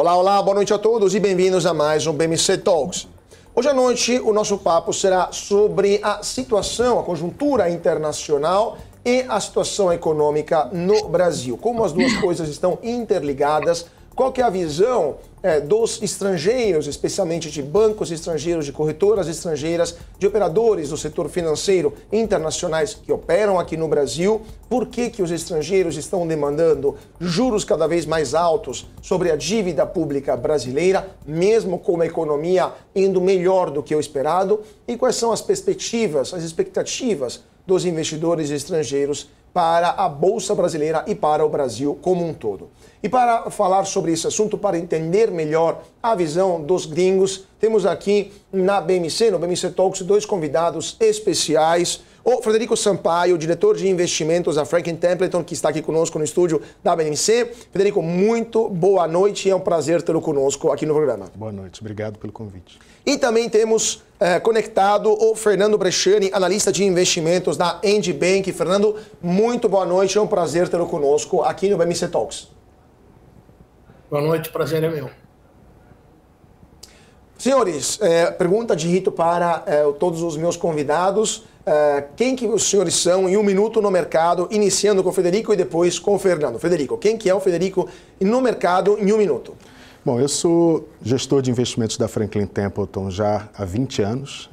Olá, boa noite a todos e bem-vindos a mais um BMC Talks. Hoje à noite o nosso papo será sobre a situação, a conjuntura internacional e a situação econômica no Brasil. Como as duas coisas estão interligadas, qual que é a visão dos estrangeiros, especialmente de bancos estrangeiros, de corretoras estrangeiras, de operadores do setor financeiro internacionais que operam aqui no Brasil? Por que os estrangeiros estão demandando juros cada vez mais altos sobre a dívida pública brasileira, mesmo com a economia indo melhor do que o esperado? E quais são as perspectivas, as expectativas dos investidores estrangeiros para a Bolsa Brasileira e para o Brasil como um todo? E para falar sobre esse assunto, para entender melhor a visão dos gringos, temos aqui no BMC Talks, dois convidados especiais. O Frederico Sampaio, diretor de investimentos da Franklin Templeton, que está aqui conosco no estúdio da BMC. Frederico, muito boa noite e é um prazer tê-lo conosco aqui no programa. Boa noite, obrigado pelo convite. E também temos conectado o Fernando Bresciani, analista de investimentos da End Bank. Fernando, muito boa noite, é um prazer tê-lo conosco aqui no BMC Talks. Boa noite, prazer é meu. Senhores, pergunta de rito para todos os meus convidados. Quem que os senhores são em um minuto no mercado, iniciando com o Frederico e depois com o Fernando. Frederico, quem que é o Frederico no mercado em um minuto? Bom, eu sou gestor de investimentos da Franklin Templeton já há 20 anos,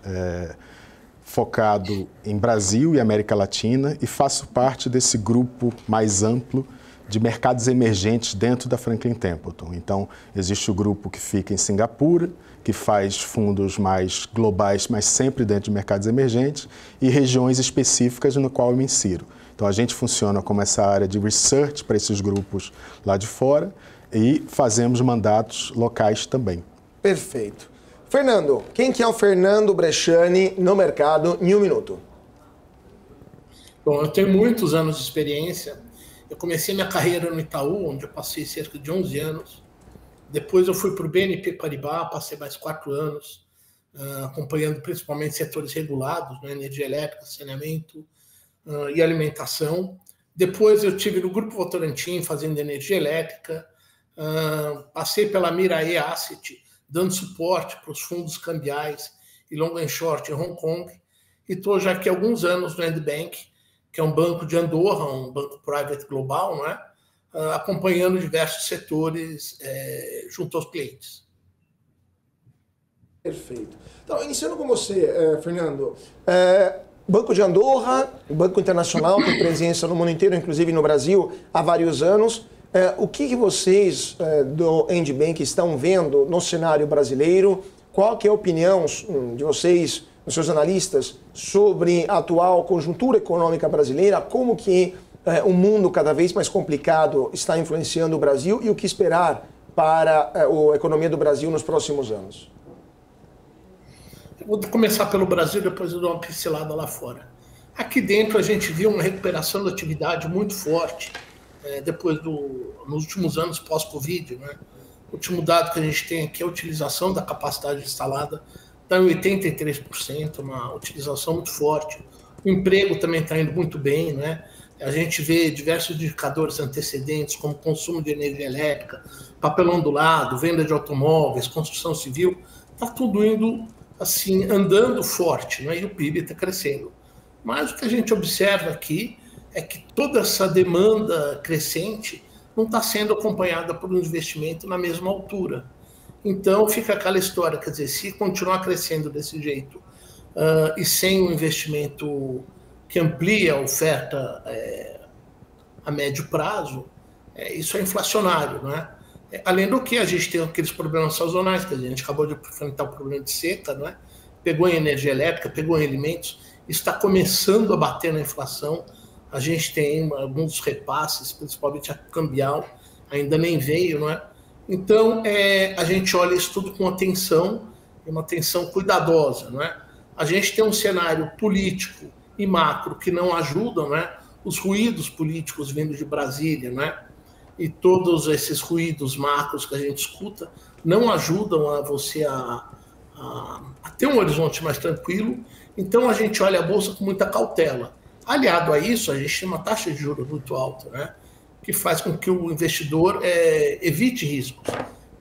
focado em Brasil e América Latina, e faço parte desse grupo mais amplo de mercados emergentes dentro da Franklin Templeton. Então, existe o grupo que fica em Singapura, que faz fundos mais globais, mas sempre dentro de mercados emergentes, e regiões específicas no qual eu me insiro. Então, a gente funciona como essa área de research para esses grupos lá de fora e fazemos mandatos locais também. Perfeito. Fernando, quem que é o Fernando Bresciani no mercado em um minuto? Bom, eu tenho muitos anos de experiência. Eu comecei minha carreira no Itaú, onde eu passei cerca de 11 anos. Depois eu fui para o BNP Paribas, passei mais 4 anos, acompanhando principalmente setores regulados, né, energia elétrica, saneamento e alimentação. Depois eu tive no Grupo Votorantim, fazendo energia elétrica. Passei pela Mirae Asset, dando suporte para os fundos cambiais e long and short em Hong Kong. E estou já aqui há alguns anos no End Bank, que é um banco de Andorra, um banco private global, não é? Acompanhando diversos setores junto aos clientes. Perfeito. Então, iniciando com você, Fernando, Banco de Andorra, Banco Internacional, tem presença no mundo inteiro, inclusive no Brasil, há vários anos. O que vocês do End Bank estão vendo no cenário brasileiro? Qual que é a opinião de vocês, dos seus analistas, sobre a atual conjuntura econômica brasileira? Como que o mundo cada vez mais complicado está influenciando o Brasil e o que esperar para a economia do Brasil nos próximos anos? Eu vou começar pelo Brasil, depois eu dou uma pincelada lá fora. Aqui dentro a gente viu uma recuperação da atividade muito forte nos últimos anos pós-Covid, né? O último dado que a gente tem aqui é a utilização da capacidade instalada, está em 83%, uma utilização muito forte. O emprego também está indo muito bem, né? A gente vê diversos indicadores antecedentes, como consumo de energia elétrica, papel ondulado, venda de automóveis, construção civil, está tudo indo assim, andando forte, né? E o PIB está crescendo. Mas o que a gente observa aqui é que toda essa demanda crescente não está sendo acompanhada por um investimento na mesma altura. Então fica aquela história, quer dizer, se continuar crescendo desse jeito e sem um investimento que amplie a oferta a médio prazo, isso é inflacionário, né? Além do que a gente tem aqueles problemas sazonais, que a gente acabou de enfrentar o problema de seca, né? Pegou em energia elétrica, pegou em alimentos, está começando a bater na inflação. A gente tem alguns repasses, principalmente a cambial, ainda nem veio, não é? Então, a gente olha isso tudo com atenção, uma atenção cuidadosa, não é? A gente tem um cenário político e macro que não ajudam, né? Os ruídos políticos vindo de Brasília, né? E todos esses ruídos macros que a gente escuta não ajudam a você a ter um horizonte mais tranquilo. Então, a gente olha a Bolsa com muita cautela. Aliado a isso, a gente tem uma taxa de juros muito alta, né? Que faz com que o investidor evite riscos.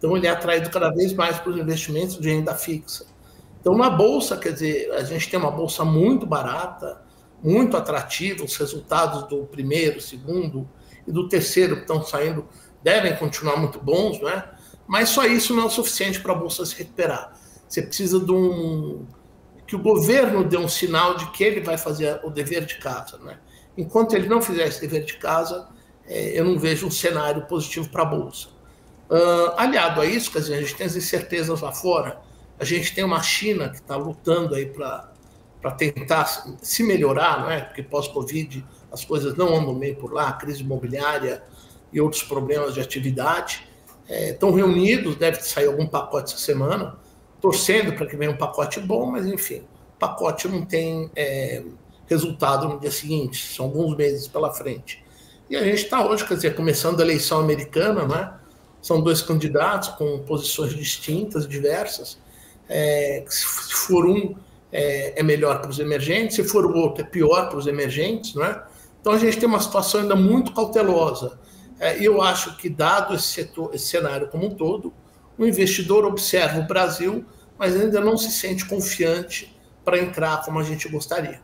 Então, ele é atraído cada vez mais para os investimentos de renda fixa. Então, na Bolsa, quer dizer, a gente tem uma Bolsa muito barata, muito atrativa, os resultados do primeiro, segundo e do terceiro que estão saindo devem continuar muito bons, não é? Mas só isso não é o suficiente para a Bolsa se recuperar. Você precisa que o governo dê um sinal de que ele vai fazer o dever de casa, né? Enquanto ele não fizer esse dever de casa, eu não vejo um cenário positivo para a Bolsa. Aliado a isso, quer dizer, a gente tem as incertezas lá fora, a gente tem uma China que está lutando aí para tentar se melhorar, não é? Porque pós-Covid as coisas não andam bem por lá, a crise imobiliária e outros problemas de atividade. Estão reunidos, deve sair algum pacote essa semana, torcendo para que venha um pacote bom, mas enfim, o pacote não tem resultado no dia seguinte, são alguns meses pela frente. E a gente está hoje, quer dizer, começando a eleição americana, né? São dois candidatos com posições distintas, diversas. Se for um, é melhor para os emergentes, se for o outro, é pior para os emergentes, né? Então a gente tem uma situação ainda muito cautelosa. E eu acho que, dado esse cenário como um todo, o investidor observa o Brasil, mas ainda não se sente confiante para entrar como a gente gostaria.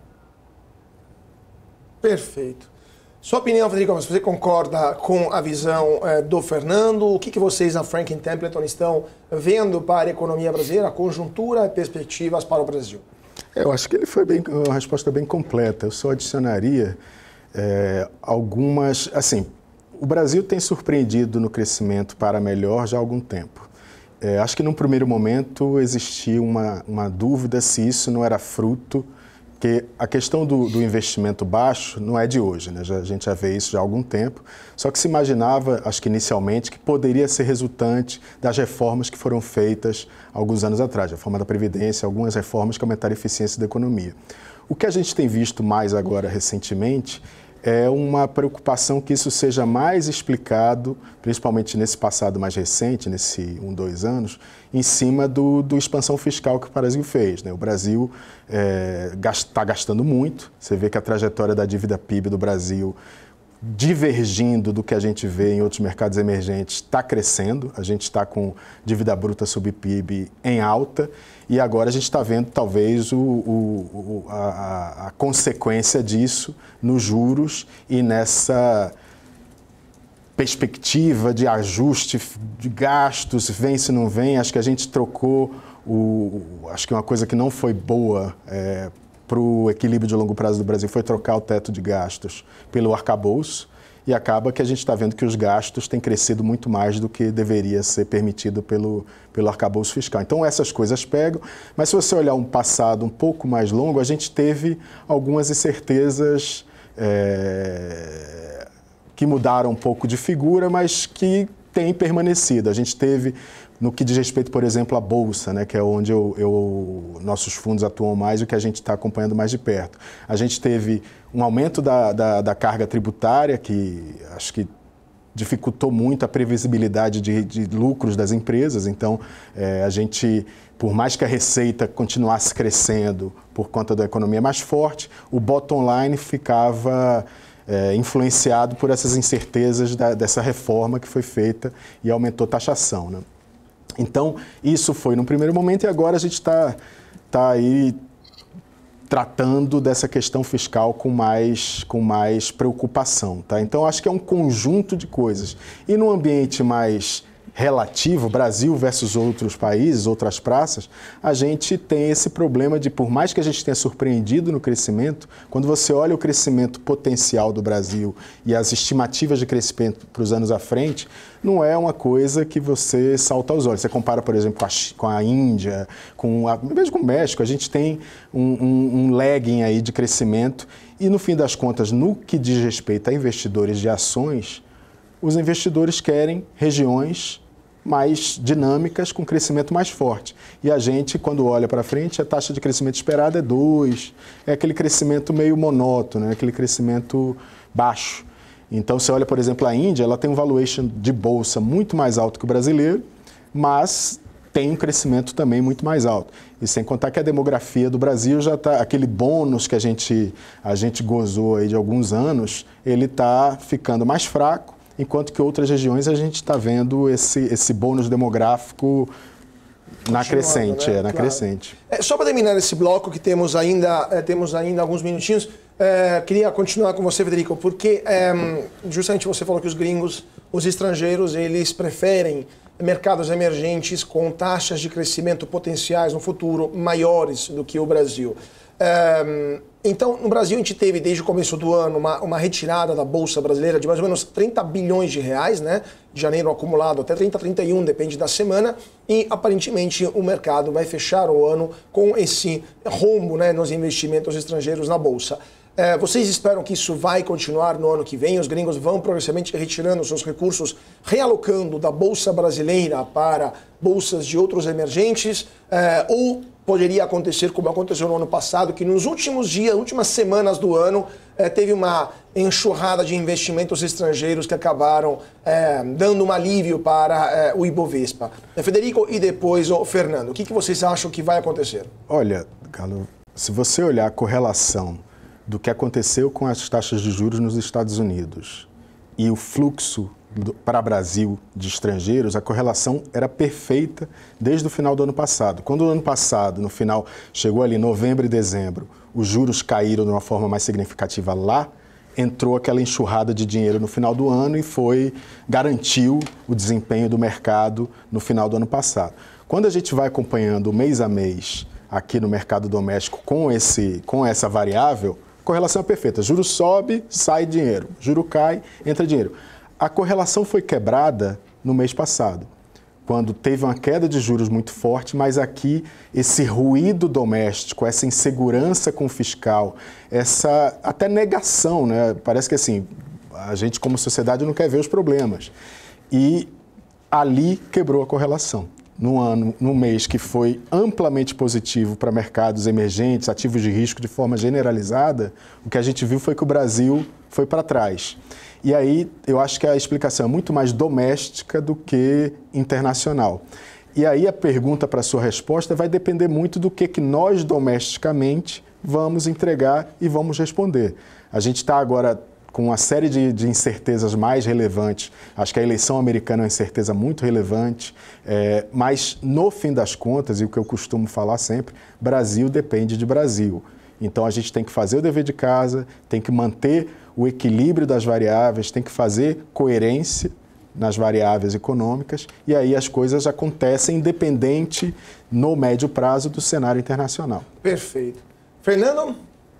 Perfeito. Sua opinião, Federico, você concorda com a visão do Fernando? O que vocês na Franklin Templeton estão vendo para a economia brasileira, a conjuntura e perspectivas para o Brasil? Eu acho que ele foi uma resposta bem completa. Eu só adicionaria algumas... Assim, o Brasil tem surpreendido no crescimento para melhor já há algum tempo. Acho que num primeiro momento existia uma dúvida se isso não era fruto, porque a questão do investimento baixo não é de hoje, né? A gente já vê isso já há algum tempo, só que se imaginava, acho que inicialmente, que poderia ser resultante das reformas que foram feitas alguns anos atrás, a reforma da Previdência, algumas reformas que aumentaram a eficiência da economia. O que a gente tem visto mais agora recentemente é uma preocupação que isso seja mais explicado, principalmente nesse passado mais recente, nesse 2 anos, em cima do expansão fiscal que o Brasil fez, né? O Brasil está gastando muito, você vê que a trajetória da dívida PIB do Brasil, divergindo do que a gente vê em outros mercados emergentes, está crescendo, a gente está com dívida bruta sobre PIB em alta, e agora a gente está vendo talvez a consequência disso nos juros e nessa perspectiva de ajuste de gastos, vem se não vem. Acho que a gente trocou, acho que uma coisa que não foi boa para o equilíbrio de longo prazo do Brasil foi trocar o teto de gastos pelo arcabouço. E acaba que a gente está vendo que os gastos têm crescido muito mais do que deveria ser permitido pelo arcabouço fiscal. Então, essas coisas pegam, mas se você olhar um passado um pouco mais longo, a gente teve algumas incertezas que mudaram um pouco de figura, mas que têm permanecido. A gente teve, no que diz respeito, por exemplo, à Bolsa, né, que é onde nossos fundos atuam mais e o que a gente está acompanhando mais de perto. A gente teve um aumento da carga tributária, que acho que dificultou muito a previsibilidade de lucros das empresas. Então, a gente, por mais que a receita continuasse crescendo por conta da economia mais forte, o bottom line ficava influenciado por essas incertezas dessa reforma que foi feita e aumentou a taxação, né? Então, isso foi no primeiro momento e agora a gente está aí tratando dessa questão fiscal com mais preocupação, tá? Então, acho que é um conjunto de coisas. E num ambiente mais relativo, Brasil versus outros países, outras praças, a gente tem esse problema de, por mais que a gente tenha surpreendido no crescimento, quando você olha o crescimento potencial do Brasil e as estimativas de crescimento para os anos à frente, não é uma coisa que você salta aos olhos. Você compara, por exemplo, com a Índia, mesmo com o México, a gente tem um lagging aí de crescimento e, no fim das contas, no que diz respeito a investidores de ações, os investidores querem regiões mais dinâmicas, com crescimento mais forte. E a gente, quando olha para frente, a taxa de crescimento esperada é 2%, é aquele crescimento meio monótono, é aquele crescimento baixo. Então, você olha, por exemplo, a Índia, ela tem um valuation de bolsa muito mais alto que o brasileiro, mas tem um crescimento também muito mais alto. E sem contar que a demografia do Brasil já está, aquele bônus que a gente gozou aí de alguns anos, ele está ficando mais fraco enquanto que outras regiões a gente está vendo esse bônus demográfico na crescente, né? Crescente. Só para terminar esse bloco, que temos ainda alguns minutinhos, queria continuar com você, Federico, porque justamente você falou que os gringos, os estrangeiros, eles preferem mercados emergentes com taxas de crescimento potenciais no futuro maiores do que o Brasil. Então, no Brasil, a gente teve, desde o começo do ano, uma retirada da Bolsa Brasileira de mais ou menos 30 bilhões de reais, né? De janeiro acumulado até 30, 31, depende da semana. E, aparentemente, o mercado vai fechar o ano com esse rombo, né, nos investimentos estrangeiros na Bolsa. Vocês esperam que isso vai continuar no ano que vem? Os gringos vão progressivamente retirando seus recursos, realocando da Bolsa Brasileira para bolsas de outros emergentes? Ou poderia acontecer como aconteceu no ano passado, que nos últimos dias, últimas semanas do ano, teve uma enxurrada de investimentos estrangeiros que acabaram dando um alívio para o Ibovespa? Federico e depois o Fernando, o que vocês acham que vai acontecer? Olha, Carlos, se você olhar a correlação do que aconteceu com as taxas de juros nos Estados Unidos e o fluxo para o Brasil de estrangeiros, a correlação era perfeita desde o final do ano passado. Quando o ano passado, no final, chegou ali novembro e dezembro, os juros caíram de uma forma mais significativa lá, entrou aquela enxurrada de dinheiro no final do ano e garantiu o desempenho do mercado no final do ano passado. Quando a gente vai acompanhando mês a mês aqui no mercado doméstico com essa variável, a correlação é perfeita. Juro sobe, sai dinheiro. Juro cai, entra dinheiro. A correlação foi quebrada no mês passado, quando teve uma queda de juros muito forte, mas aqui esse ruído doméstico, essa insegurança com o fiscal, essa até negação, né? Parece que assim, a gente como sociedade não quer ver os problemas. E ali quebrou a correlação. Num mês que foi amplamente positivo para mercados emergentes, ativos de risco de forma generalizada, o que a gente viu foi que o Brasil foi para trás. E aí eu acho que a explicação é muito mais doméstica do que internacional. E aí a pergunta para a sua resposta vai depender muito do que nós domesticamente vamos entregar e vamos responder. A gente está agora com uma série de incertezas mais relevantes. Acho que a eleição americana é uma incerteza muito relevante, mas no fim das contas, e o que eu costumo falar sempre, Brasil depende de Brasil. Então a gente tem que fazer o dever de casa, tem que manter o equilíbrio das variáveis, tem que fazer coerência nas variáveis econômicas, e aí as coisas acontecem independente no médio prazo do cenário internacional. Perfeito. Fernando?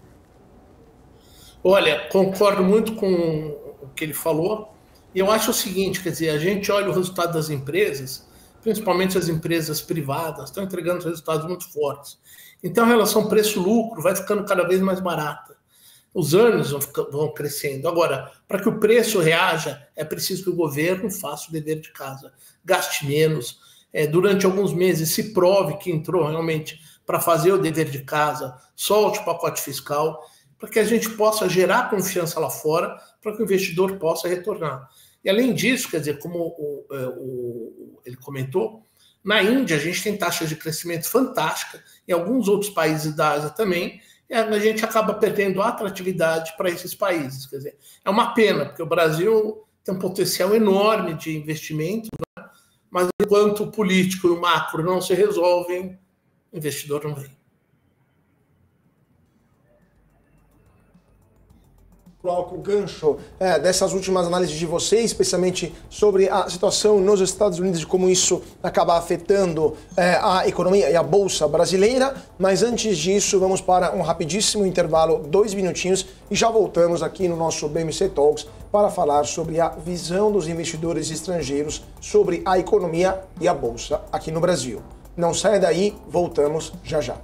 Olha, concordo muito com o que ele falou. E eu acho o seguinte, quer dizer, a gente olha o resultado das empresas, principalmente as empresas privadas, estão entregando resultados muito fortes. Então, a relação preço-lucro vai ficando cada vez mais barata. Os earnings vão crescendo. Agora, para que o preço reaja, é preciso que o governo faça o dever de casa, gaste menos, durante alguns meses se prove que entrou realmente para fazer o dever de casa, solte o pacote fiscal, para que a gente possa gerar confiança lá fora, para que o investidor possa retornar. E além disso, quer dizer, como ele comentou, na Índia a gente tem taxas de crescimento fantásticas, em alguns outros países da Ásia também, e a gente acaba perdendo atratividade para esses países. Quer dizer, é uma pena, porque o Brasil tem um potencial enorme de investimento, né? Mas enquanto o político e o macro não se resolvem, o investidor não vem. Coloco o gancho dessas últimas análises de vocês, especialmente sobre a situação nos Estados Unidos e como isso acaba afetando a economia e a Bolsa brasileira. Mas antes disso, vamos para um rapidíssimo intervalo, 2 minutinhos, e já voltamos aqui no nosso BMC Talks para falar sobre a visão dos investidores estrangeiros sobre a economia e a Bolsa aqui no Brasil. Não saia daí, voltamos já já.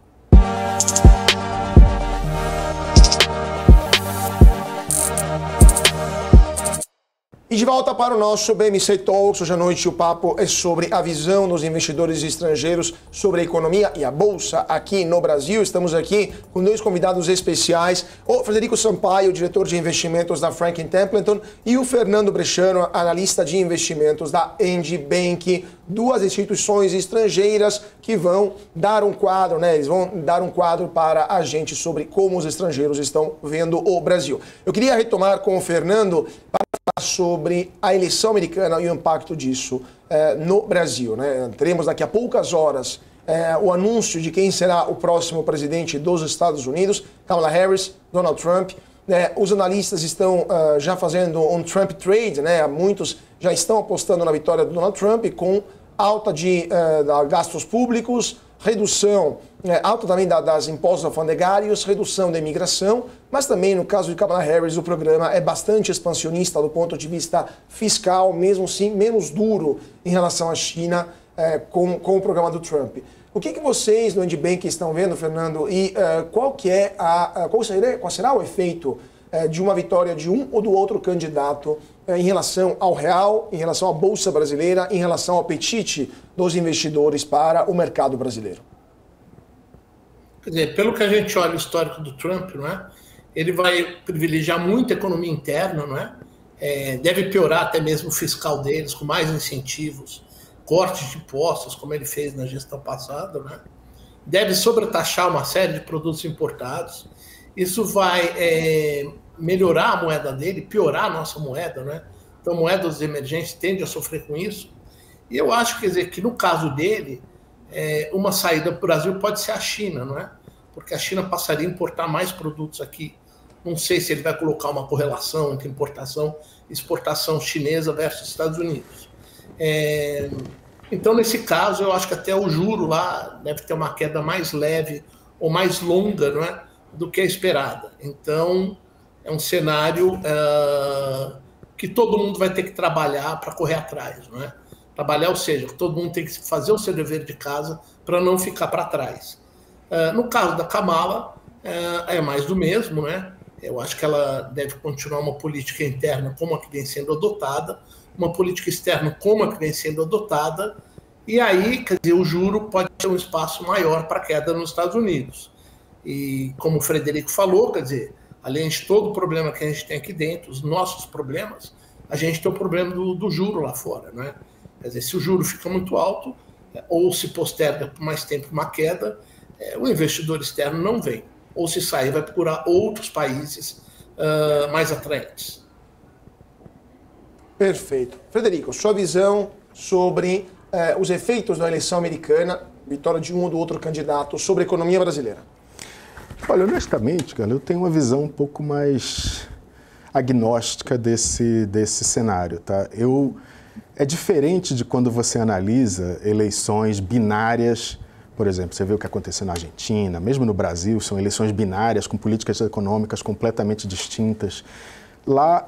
E de volta para o nosso BMC Talks. Hoje à noite o papo é sobre a visão dos investidores estrangeiros sobre a economia e a Bolsa aqui no Brasil. Estamos aqui com 2 convidados especiais, o Frederico Sampaio, diretor de investimentos da Franklin Templeton, e o Fernando Bresciano, analista de investimentos da Engie Bank, 2 instituições estrangeiras que vão dar um quadro, né? Eles vão dar um quadro para a gente sobre como os estrangeiros estão vendo o Brasil. Eu queria retomar com o Fernando para falar sobre a eleição americana e o impacto disso no Brasil, né? Teremos daqui a poucas horas o anúncio de quem será o próximo presidente dos Estados Unidos, Kamala Harris, Donald Trump. Os analistas estão já fazendo um Trump trade, né? Muitos já estão apostando na vitória do Donald Trump com alta de gastos públicos, redução, alta também das impostos alfandegários, redução da imigração, mas também no caso de Kamala Harris o programa é bastante expansionista do ponto de vista fiscal, mesmo assim menos duro em relação à China com o programa do Trump. O que vocês no Endibank estão vendo, Fernando, e qual será o efeito de uma vitória de um ou do outro candidato em relação ao real, em relação à Bolsa Brasileira, em relação ao apetite dos investidores para o mercado brasileiro? Quer dizer, pelo que a gente olha o histórico do Trump, não é? Ele vai privilegiar muito a economia interna, não é? Deve piorar até mesmo o fiscal deles, com mais incentivos, cortes de impostos, como ele fez na gestão passada, né? Deve sobretaxar uma série de produtos importados. Isso vai melhorar a moeda dele, piorar a nossa moeda, né? Então, moedas emergentes tendem a sofrer com isso. E eu acho, quer dizer, que no caso dele, uma saída para o Brasil pode ser a China, não é? Porque a China passaria a importar mais produtos aqui. Não sei se ele vai colocar uma correlação entre importação e exportação chinesa versus Estados Unidos. Então, nesse caso, eu acho que até o juro lá deve ter uma queda mais leve ou mais longa, não é, do que a esperada. Então, é um cenário que todo mundo vai ter que trabalhar para correr atrás, não é? Trabalhar, ou seja, todo mundo tem que fazer o seu dever de casa para não ficar para trás. No caso da Kamala, é mais do mesmo, né? Eu acho que ela deve continuar uma política interna como a que vem sendo adotada, uma política externa como a que vem sendo adotada, e aí, quer dizer, o juro pode ter um espaço maior para queda nos Estados Unidos. E como o Frederico falou, quer dizer, além de todo o problema que a gente tem aqui dentro, os nossos problemas, a gente tem o problema do juro lá fora, né? Quer dizer, se o juro fica muito alto, ou se posterga por mais tempo uma queda, o investidor externo não vem. Ou se sair, vai procurar outros países mais atraentes. Perfeito. Frederico, sua visão sobre os efeitos da eleição americana, vitória de um ou do outro candidato, sobre a economia brasileira? Olha, honestamente, cara, eu tenho uma visão um pouco mais agnóstica desse cenário, tá? É diferente de quando você analisa eleições binárias. Por exemplo, você vê o que aconteceu na Argentina, mesmo no Brasil, são eleições binárias com políticas econômicas completamente distintas. Lá,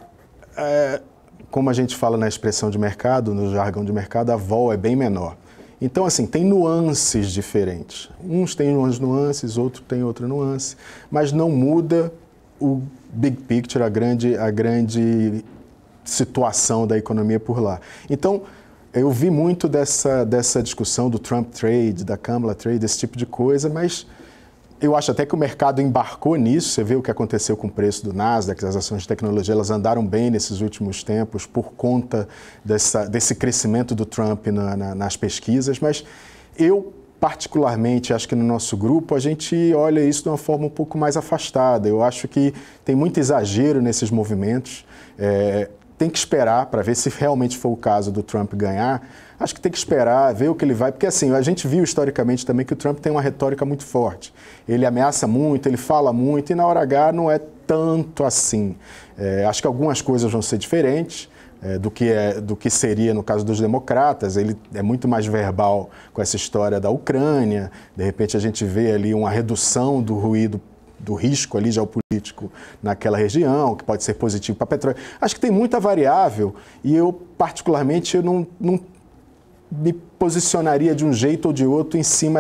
como a gente fala na expressão de mercado, no jargão de mercado, a vol é bem menor. Então, assim, tem nuances diferentes. Uns têm umas nuances, outros têm outra nuance, mas não muda o big picture, a grande situação da economia por lá. Então, eu vi muito dessa discussão do Trump trade, da Kamala trade, esse tipo de coisa, mas eu acho até que o mercado embarcou nisso. Você vê o que aconteceu com o preço do Nasdaq, as ações de tecnologia, elas andaram bem nesses últimos tempos por conta desse crescimento do Trump nas pesquisas, mas eu particularmente acho que no nosso grupo a gente olha isso de uma forma um pouco mais afastada. Eu acho que tem muito exagero nesses movimentos. Tem que esperar para ver se realmente for o caso do Trump ganhar. Acho que tem que esperar, ver o que ele vai... Porque, assim, a gente viu historicamente também que o Trump tem uma retórica muito forte. Ele ameaça muito, ele fala muito, e na hora H não é tanto assim. Acho que algumas coisas vão ser diferentes do que seria no caso dos democratas. Ele é muito mais verbal com essa história da Ucrânia. De repente, a gente vê ali uma redução do ruído, do risco ali geopolítico naquela região, que pode ser positivo para petróleo. Acho que tem muita variável e eu, particularmente, eu não me posicionaria de um jeito ou de outro em cima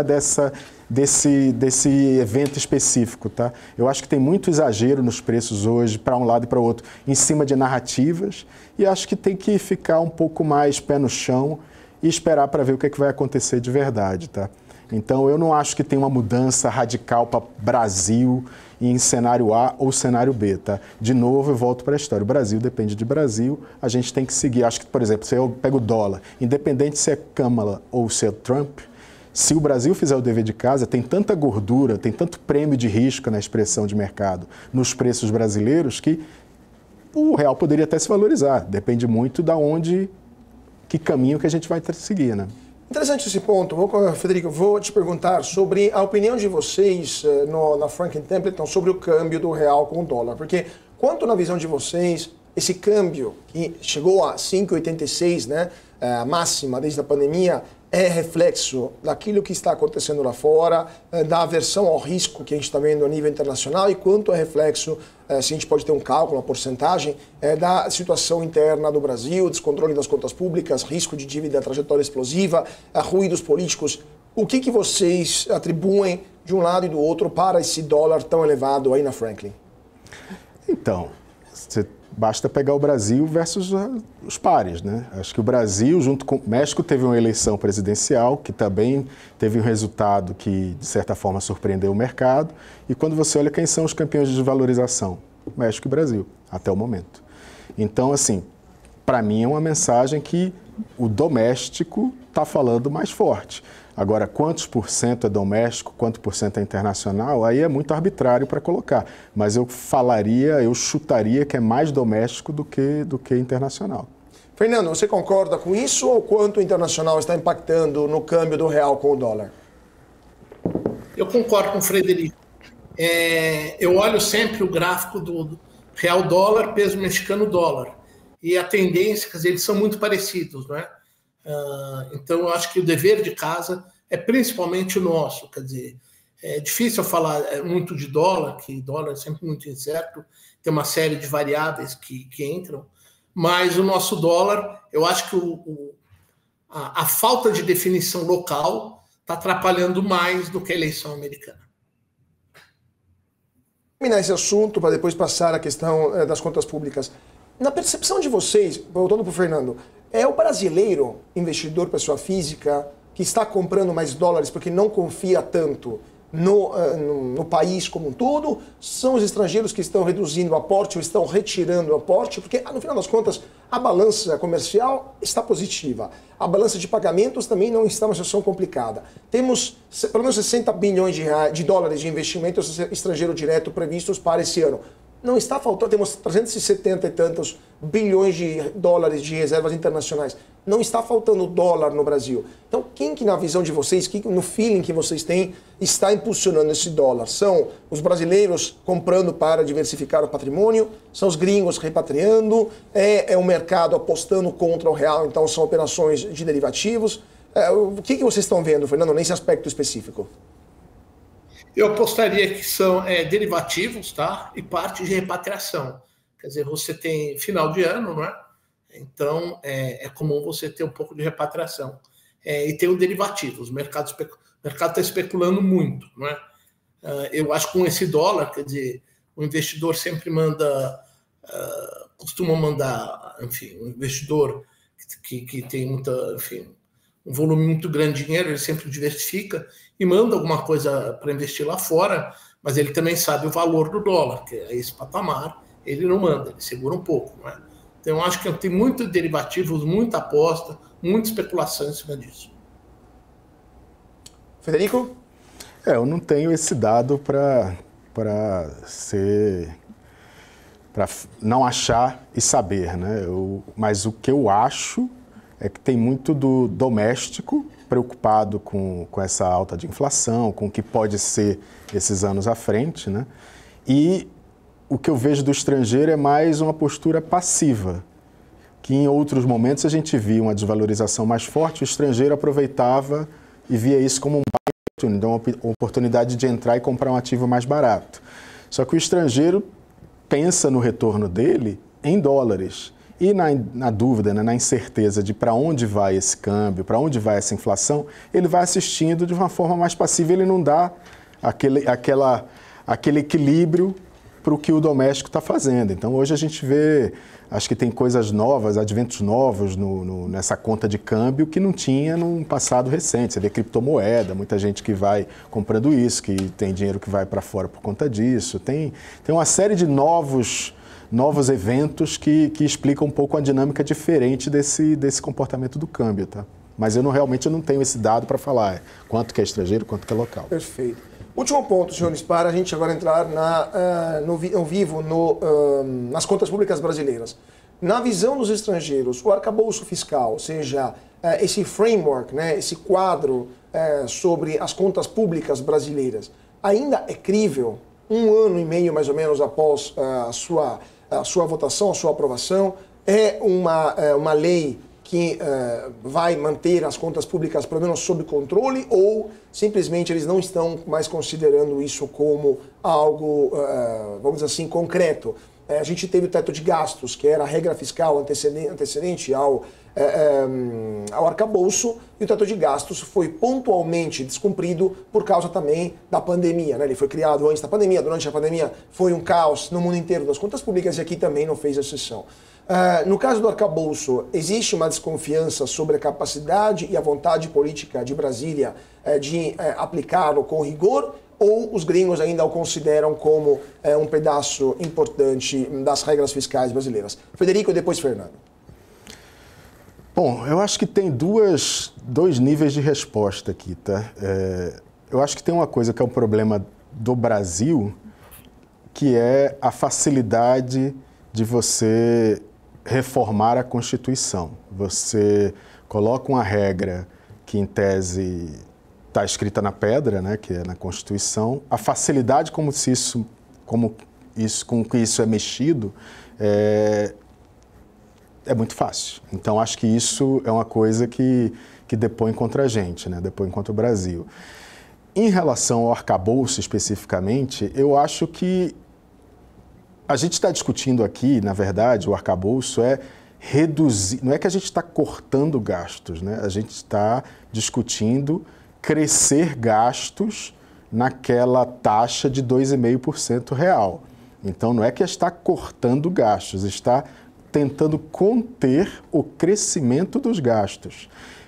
desse evento específico, tá? Eu acho que tem muito exagero nos preços hoje, para um lado e para o outro, em cima de narrativas, e acho que tem que ficar um pouco mais pé no chão e esperar para ver o que é que vai acontecer de verdade, tá? Então, eu não acho que tem uma mudança radical para o Brasil em cenário A ou cenário B, tá? De novo, eu volto para a história. O Brasil depende de Brasil, a gente tem que seguir. Acho que, por exemplo, se eu pego o dólar, independente se é Kamala ou se é Trump, se o Brasil fizer o dever de casa, tem tanta gordura, tem tanto prêmio de risco na expressão de mercado nos preços brasileiros que o real poderia até se valorizar. Depende muito que caminho que a gente vai seguir, né? Interessante esse ponto. Federico, vou te perguntar sobre a opinião de vocês na Franklin Templeton sobre o câmbio do real com o dólar. Porque, quanto na visão de vocês, esse câmbio que chegou a 5,86, né, a máxima desde a pandemia, é reflexo daquilo que está acontecendo lá fora, da aversão ao risco que a gente está vendo a nível internacional, e quanto é reflexo, se a gente pode ter um cálculo, uma porcentagem, da situação interna do Brasil, descontrole das contas públicas, risco de dívida, trajetória explosiva, ruídos políticos. O que vocês atribuem de um lado e do outro para esse dólar tão elevado aí na Franklin? Então, basta pegar o Brasil versus os pares, né? Acho que o Brasil, junto com o México, teve uma eleição presidencial que também teve um resultado que, de certa forma, surpreendeu o mercado. E quando você olha quem são os campeões de desvalorização, México e Brasil, até o momento. Então, assim, para mim é uma mensagem que o doméstico está falando mais forte. Agora, quantos por cento é doméstico, quanto por cento é internacional, aí é muito arbitrário para colocar. Mas eu chutaria que é mais doméstico do que internacional. Fernando, você concorda com isso ou quanto o internacional está impactando no câmbio do real com o dólar? Eu concordo com o Frederico. Eu olho sempre o gráfico do real dólar, peso mexicano dólar. E a tendência, quer dizer, eles são muito parecidos, não é? Então, eu acho que o dever de casa é principalmente o nosso. Quer dizer, é difícil falar muito de dólar, que dólar é sempre muito incerto, tem uma série de variáveis que entram, mas o nosso dólar, eu acho que a falta de definição local está atrapalhando mais do que a eleição americana. Terminar esse assunto para depois passar à questão das contas públicas. Na percepção de vocês, voltando para o Fernando, é o brasileiro, investidor, pessoa física, que está comprando mais dólares porque não confia tanto no país como um todo? São os estrangeiros que estão reduzindo o aporte ou estão retirando o aporte? Porque, no final das contas, a balança comercial está positiva. A balança de pagamentos também não está numa situação complicada. Temos pelo menos 60 bilhões de dólares de investimento estrangeiro direto previstos para esse ano. Não está faltando, temos 370 e tantos bilhões de dólares de reservas internacionais. Não está faltando dólar no Brasil. Então, quem que na visão de vocês, no feeling que vocês têm, está impulsionando esse dólar? São os brasileiros comprando para diversificar o patrimônio? São os gringos repatriando? É o mercado apostando contra o real, então são operações de derivativos? O que vocês estão vendo, Fernando, nesse aspecto específico? Eu apostaria que são derivativos, tá? E parte de repatriação. Quer dizer, você tem final de ano, não é? Então, é comum você ter um pouco de repatriação. E tem o derivativos. O mercado está especulando muito, não é? Eu acho que com esse dólar, quer dizer, o investidor sempre costuma mandar, enfim, um investidor que tem muita, enfim, um volume muito grande de dinheiro, ele sempre diversifica e manda alguma coisa para investir lá fora, mas ele também sabe o valor do dólar, que é esse patamar, ele não manda, ele segura um pouco, não é? Então, eu acho que tem muitos derivativos, muita aposta, muita especulação em cima disso. Federico? Eu não tenho esse dado para não achar e saber, né? Mas o que eu acho é que tem muito do doméstico preocupado com essa alta de inflação, com o que pode ser esses anos à frente, né? E o que eu vejo do estrangeiro é mais uma postura passiva, que em outros momentos a gente via uma desvalorização mais forte, o estrangeiro aproveitava e via isso como uma oportunidade de entrar e comprar um ativo mais barato. Só que o estrangeiro pensa no retorno dele em dólares. E na dúvida, né, na incerteza de para onde vai esse câmbio, para onde vai essa inflação, ele vai assistindo de uma forma mais passiva, ele não dá aquele equilíbrio para o que o doméstico está fazendo. Então, hoje a gente vê, acho que tem coisas novas, adventos novos nessa conta de câmbio que não tinha num passado recente. Você vê criptomoeda, muita gente que vai comprando isso, que tem dinheiro que vai para fora por conta disso. Tem uma série de novos eventos que explicam um pouco a dinâmica diferente desse comportamento do câmbio, tá? Mas eu realmente não tenho esse dado para falar quanto que é estrangeiro, quanto que é local. Perfeito. Último ponto, senhores, para a gente agora entrar ao vivo nas contas públicas brasileiras. Na visão dos estrangeiros, o arcabouço fiscal, ou seja, esse framework, né, esse quadro sobre as contas públicas brasileiras, ainda é crível? Um ano e meio, mais ou menos, após a sua votação, a sua aprovação, é uma lei que vai manter as contas públicas, pelo menos, sob controle, ou simplesmente eles não estão mais considerando isso como algo, vamos dizer assim, concreto? A gente teve o teto de gastos, que era a regra fiscal antecedente ao arcabouço, e o teto de gastos foi pontualmente descumprido por causa também da pandemia, né? Ele foi criado antes da pandemia, durante a pandemia foi um caos no mundo inteiro das contas públicas e aqui também não fez exceção. No caso do arcabouço, existe uma desconfiança sobre a capacidade e a vontade política de Brasília de aplicá-lo com rigor, ou os gringos ainda o consideram como um pedaço importante das regras fiscais brasileiras? Federico e depois Fernando. Bom, eu acho que tem dois níveis de resposta aqui, tá? Eu acho que tem uma coisa que é um problema do Brasil, que é a facilidade de você reformar a Constituição. Você coloca uma regra que, em tese, está escrita na pedra, né, que é na Constituição. A facilidade com que isso é mexido é muito fácil. Então, acho que isso é uma coisa que depõe contra a gente, né, depõe contra o Brasil. Em relação ao arcabouço, especificamente, eu acho que a gente está discutindo aqui, na verdade, o arcabouço é reduzir, não é que a gente está cortando gastos, né? A gente está discutindo crescer gastos naquela taxa de 2,5% real. Então, não é que está cortando gastos, está tentando conter o crescimento dos gastos.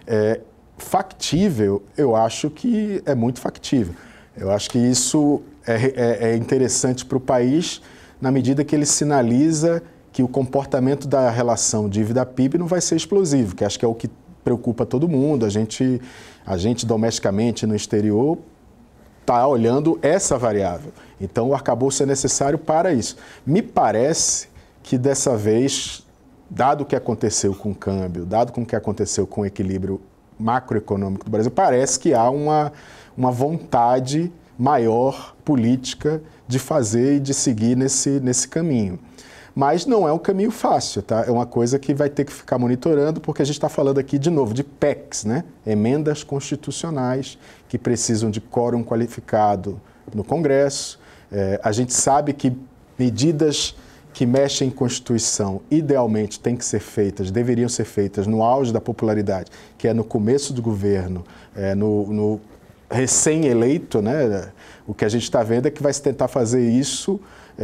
Factível, eu acho que é muito factível. Eu acho que isso é interessante para o país, na medida que ele sinaliza que o comportamento da relação dívida-PIB não vai ser explosivo, que acho que é o que preocupa todo mundo. A gente domesticamente no exterior está olhando essa variável. Então, o arcabouço é necessário para isso. Me parece que dessa vez, dado o que aconteceu com o câmbio, dado com o que aconteceu com o equilíbrio macroeconômico do Brasil, parece que há uma vontade maior política de fazer e de seguir nesse caminho. Mas não é um caminho fácil, tá? É uma coisa que vai ter que ficar monitorando, porque a gente está falando aqui, de novo, de PECs, né? Emendas constitucionais que precisam de quórum qualificado no Congresso. A gente sabe que medidas que mexem em Constituição, idealmente, deveriam ser feitas no auge da popularidade, que é no começo do governo, no recém-eleito, né? O que a gente está vendo é que vai se tentar fazer isso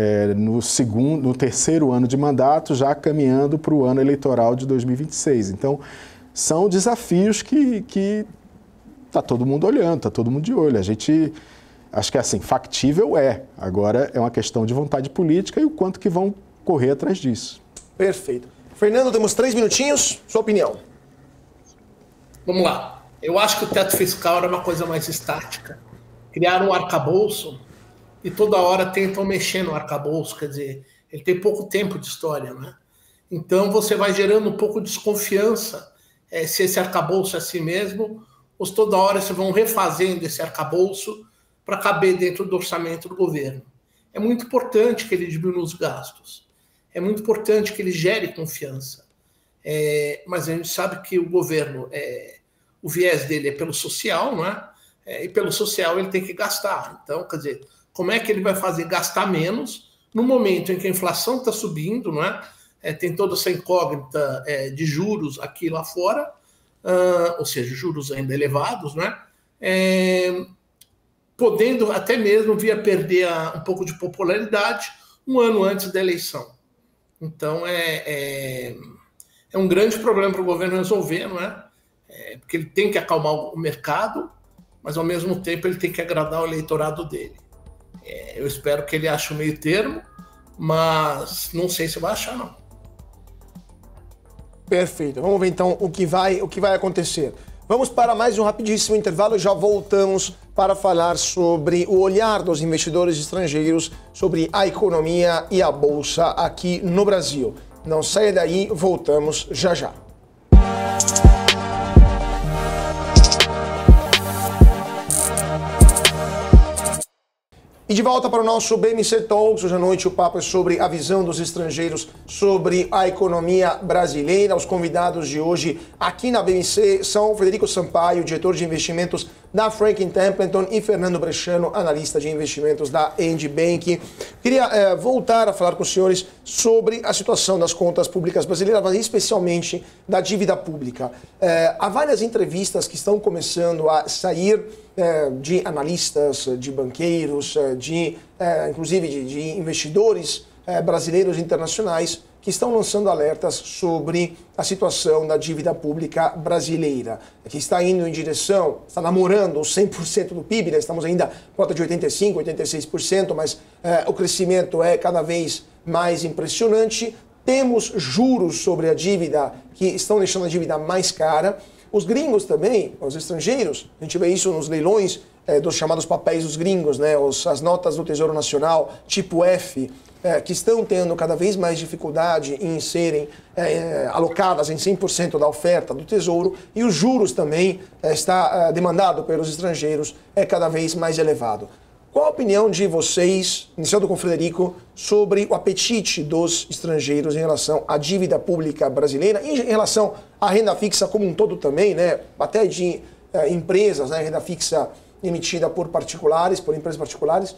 no terceiro ano de mandato, já caminhando para o ano eleitoral de 2026. Então, são desafios que está todo mundo olhando, está todo mundo de olho. A gente, acho que assim, factível agora é uma questão de vontade política e o quanto que vão correr atrás disso. Perfeito. Fernando, temos 3 minutinhos, sua opinião. Vamos lá. Eu acho que o teto fiscal era uma coisa mais estática. Criaram um arcabouço e toda hora tentam mexer no arcabouço, quer dizer, ele tem pouco tempo de história, né? Então você vai gerando um pouco de desconfiança se esse arcabouço é assim mesmo, ou se toda hora vocês vão refazendo esse arcabouço para caber dentro do orçamento do governo. É muito importante que ele diminua os gastos, é muito importante que ele gere confiança, mas a gente sabe que o governo, o viés dele é pelo social, não é? E pelo social ele tem que gastar. Então, quer dizer, como é que ele vai fazer gastar menos no momento em que a inflação está subindo, não é? Tem toda essa incógnita de juros aqui e lá fora, ou seja, juros ainda elevados, não é? Podendo até mesmo vir a perder um pouco de popularidade um ano antes da eleição. Então, é um grande problema para o governo resolver, não é? Porque ele tem que acalmar o mercado, mas ao mesmo tempo ele tem que agradar o eleitorado dele. Eu espero que ele ache o meio termo, mas não sei se vai achar, não. Perfeito. Vamos ver então o que vai acontecer. Vamos para mais um rapidíssimo intervalo e já voltamos para falar sobre o olhar dos investidores estrangeiros sobre a economia e a bolsa aqui no Brasil. Não saia daí, voltamos já já. E de volta para o nosso BMC Talks. Hoje à noite o papo é sobre a visão dos estrangeiros sobre a economia brasileira. Os convidados de hoje aqui na BMC são Frederico Sampaio, diretor de investimentos da Franklin Templeton, e Fernando Bresciano, analista de investimentos da End Bank. Queria voltar a falar com os senhores sobre a situação das contas públicas brasileiras, mas especialmente da dívida pública. Há várias entrevistas que estão começando a sair de analistas, de banqueiros, inclusive de investidores brasileiros e internacionais que estão lançando alertas sobre a situação da dívida pública brasileira, que está indo em direção, está namorando os 100% do PIB, né? Estamos ainda com cota de 85%, 86%, mas o crescimento é cada vez mais impressionante. Temos juros sobre a dívida que estão deixando a dívida mais cara. Os gringos também, os estrangeiros, a gente vê isso nos leilões dos chamados papéis dos gringos, né? As notas do Tesouro Nacional, tipo F, que estão tendo cada vez mais dificuldade em serem alocadas em 100% da oferta do Tesouro, e os juros também está demandado pelos estrangeiros cada vez mais elevado. Qual a opinião de vocês, iniciando com o Frederico, sobre o apetite dos estrangeiros em relação à dívida pública brasileira e em relação à renda fixa como um todo também, né? Até de empresas, né? Renda fixa emitida por particulares, por empresas particulares.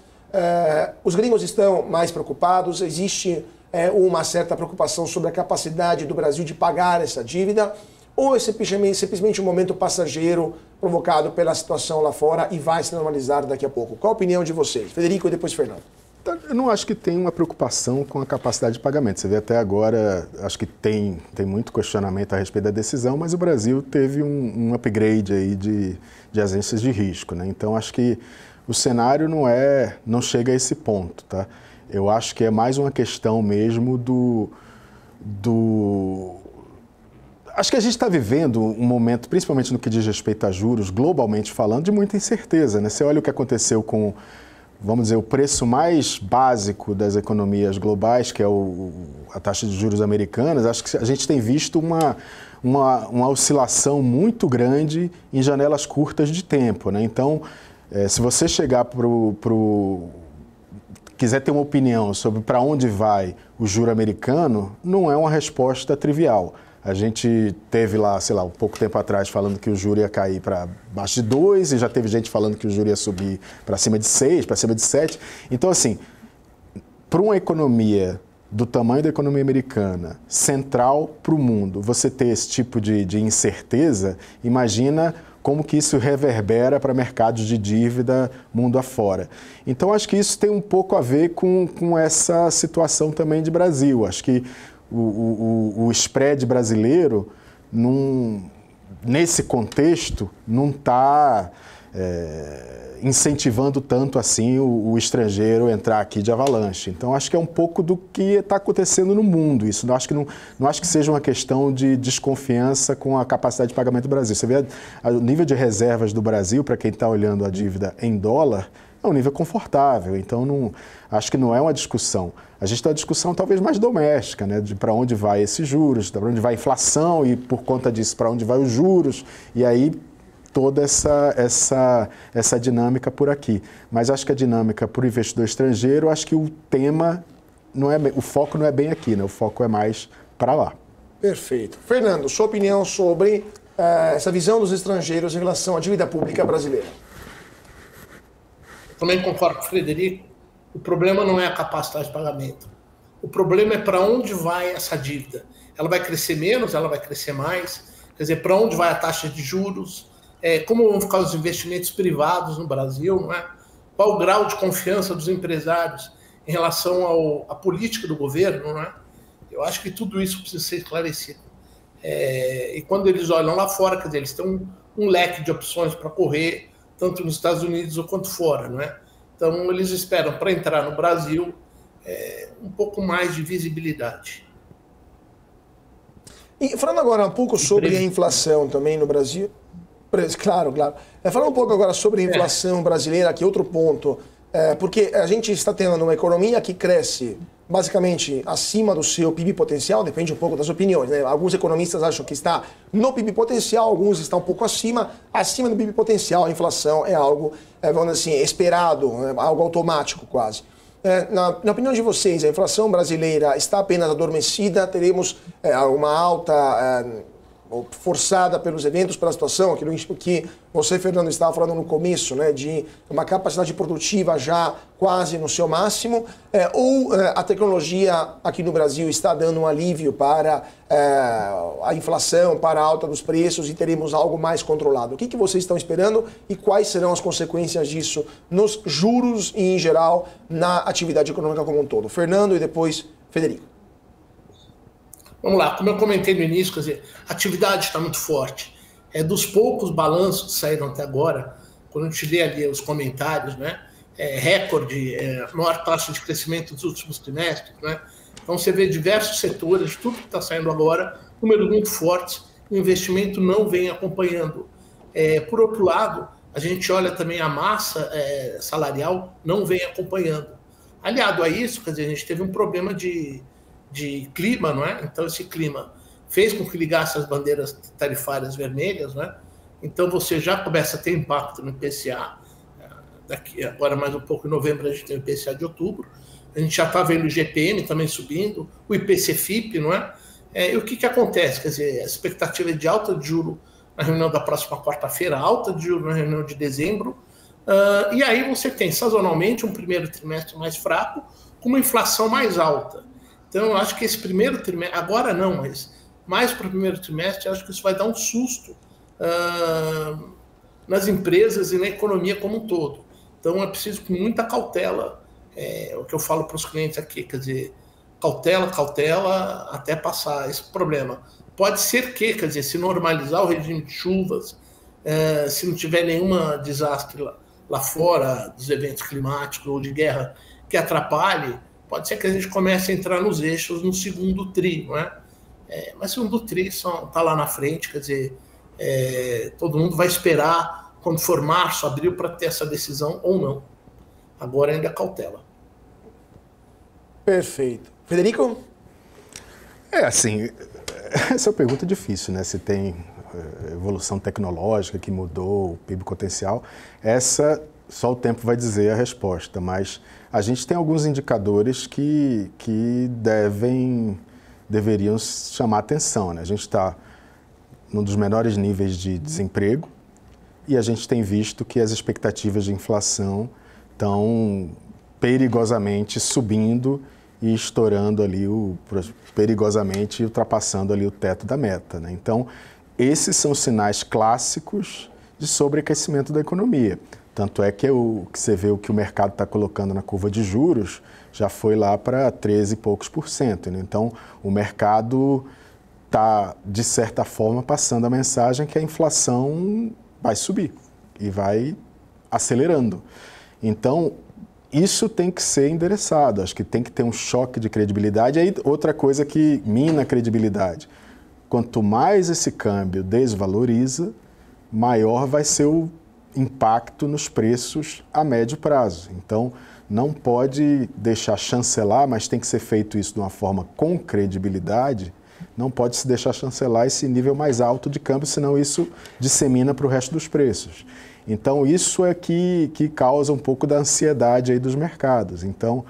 Os gringos estão mais preocupados, existe uma certa preocupação sobre a capacidade do Brasil de pagar essa dívida, ou é simplesmente um momento passageiro provocado pela situação lá fora e vai se normalizar daqui a pouco? Qual a opinião de vocês? Frederico e depois Fernando. Eu não acho que tem uma preocupação com a capacidade de pagamento. Você vê até agora, acho que tem muito questionamento a respeito da decisão, mas o Brasil teve um upgrade aí de agências de risco, né? Então acho que o cenário não chega a esse ponto, tá? Eu acho que é mais uma questão mesmo Acho que a gente está vivendo um momento, principalmente no que diz respeito a juros, globalmente falando, de muita incerteza, né? Você olha o que aconteceu com, vamos dizer, o preço mais básico das economias globais, que é a taxa de juros americanas. Acho que a gente tem visto uma oscilação muito grande em janelas curtas de tempo, né? Então, se você chegar quiser ter uma opinião sobre para onde vai o juro americano, não é uma resposta trivial. A gente teve lá, sei lá, um pouco tempo atrás falando que o juro ia cair para baixo de 2 e já teve gente falando que o juro ia subir para cima de 6, para cima de 7. Então, assim, para uma economia do tamanho da economia americana, central para o mundo, você ter esse tipo de incerteza, imagina como que isso reverbera para mercados de dívida mundo afora. Então, acho que isso tem um pouco a ver com essa situação também de Brasil. Acho que o spread brasileiro, nesse contexto, não está incentivando tanto assim o estrangeiro entrar aqui de avalanche. Então, acho que é um pouco do que está acontecendo no mundo. Isso não acho que seja uma questão de desconfiança com a capacidade de pagamento do Brasil. Você vê o nível de reservas do Brasil, para quem está olhando a dívida em dólar, é um nível confortável. Então, acho que não é uma discussão. A gente tem uma discussão talvez mais doméstica, né, de para onde vai esses juros, para onde vai a inflação e, por conta disso, para onde vai os juros. E aí, toda essa dinâmica por aqui. Mas acho que a dinâmica para o investidor estrangeiro, acho que o tema, o foco não é bem aqui, né? O foco é mais para lá. Perfeito. Fernando, sua opinião sobre essa visão dos estrangeiros em relação à dívida pública brasileira? Eu também concordo com o Frederico. O problema não é a capacidade de pagamento. O problema é para onde vai essa dívida. Ela vai crescer menos, ela vai crescer mais? Quer dizer, para onde vai a taxa de juros? Como vão ficar os investimentos privados no Brasil? Não é? Qual o grau de confiança dos empresários em relação à política do governo? Não é? Eu acho que tudo isso precisa ser esclarecido. E quando eles olham lá fora, quer dizer, eles têm um leque de opções para correr, tanto nos Estados Unidos quanto fora, não é? Então, eles esperam para entrar no Brasil um pouco mais de visibilidade. E falando agora um pouco sobre a inflação também no Brasil. Claro, claro. Falando um pouco agora sobre a inflação brasileira, que é outro ponto, porque a gente está tendo uma economia que cresce basicamente acima do seu PIB potencial, depende um pouco das opiniões, né? Alguns economistas acham que está no PIB potencial, alguns estão um pouco acima do PIB potencial. A inflação é algo, vamos dizer assim, esperado, algo automático quase. Na opinião de vocês, a inflação brasileira está apenas adormecida? Teremos uma alta forçada pelos eventos, pela situação, aquilo que você, Fernando, estava falando no começo, né, de uma capacidade produtiva já quase no seu máximo, ou a tecnologia aqui no Brasil está dando um alívio para a inflação, para a alta dos preços e teremos algo mais controlado? O que vocês estão esperando e quais serão as consequências disso nos juros e, em geral, na atividade econômica como um todo? Fernando e depois Federico. Vamos lá, como eu comentei no início, quer dizer, a atividade está muito forte. Dos poucos balanços que saíram até agora, quando a gente vê ali os comentários, né, recorde, maior taxa de crescimento dos últimos trimestres, né? Então você vê diversos setores, tudo que está saindo agora, números muito fortes, o investimento não vem acompanhando. Por outro lado, a gente olha também a massa salarial, não vem acompanhando. Aliado a isso, quer dizer, a gente teve um problema de clima, não é? Então esse clima fez com que ligasse as bandeiras tarifárias vermelhas, né? Então você já começa a ter impacto no IPCA, daqui agora mais um pouco, em novembro a gente tem o IPCA de outubro, a gente já está vendo o IGPM também subindo, o IPC-FIP, não é? E o que acontece? Quer dizer, a expectativa é de alta de juros na reunião da próxima quarta-feira, alta de juros na reunião de dezembro, e aí você tem sazonalmente um primeiro trimestre mais fraco, com uma inflação mais alta. Então, eu acho que esse primeiro trimestre, agora não, mas mais para o primeiro trimestre, eu acho que isso vai dar um susto nas empresas e na economia como um todo. Então, é preciso com muita cautela, o que eu falo para os clientes aqui, quer dizer, cautela até passar esse problema. Pode ser que, quer dizer, se normalizar o regime de chuvas, se não tiver nenhum desastre lá fora, dos eventos climáticos ou de guerra que atrapalhe, pode ser que a gente comece a entrar nos eixos no segundo tri, não é? Mas o segundo tri está lá na frente, quer dizer, todo mundo vai esperar quando for março, abril, para ter essa decisão ou não. Agora ainda é cautela. Perfeito. Federico? Assim, essa é uma pergunta difícil, né? Se tem evolução tecnológica que mudou o PIB potencial, só o tempo vai dizer a resposta, mas a gente tem alguns indicadores que deveriam chamar atenção, né? A gente está num dos menores níveis de desemprego e a gente tem visto que as expectativas de inflação estão perigosamente subindo e estourando ali, perigosamente ultrapassando ali o teto da meta, né? Então, esses são sinais clássicos de sobreaquecimento da economia. Tanto é que você vê o que o mercado está colocando na curva de juros, já foi lá para 13 e poucos %. Né? Então, o mercado está, de certa forma, passando a mensagem que a inflação vai subir e vai acelerando. Então, isso tem que ser endereçado, acho que tem que ter um choque de credibilidade. Aí, outra coisa que mina a credibilidade, quanto mais esse câmbio desvaloriza, maior vai ser o impacto nos preços a médio prazo. Então, não pode deixar chancelar, mas tem que ser feito isso de uma forma com credibilidade, não pode se deixar chancelar esse nível mais alto de câmbio, senão isso dissemina para o resto dos preços. Então, isso é que causa um pouco da ansiedade aí dos mercados. Então,